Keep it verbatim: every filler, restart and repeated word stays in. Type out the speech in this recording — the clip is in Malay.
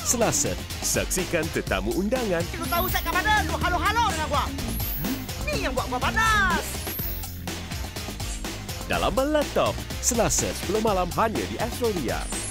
Selasa. Saksikan tetamu undangan. Lu tahu saya kat mana? Lu halo-halo dengan gua. Ni yang buat gua panas. Dalam Malam Top. Selasa sepuluh malam hanya di Astro Ria.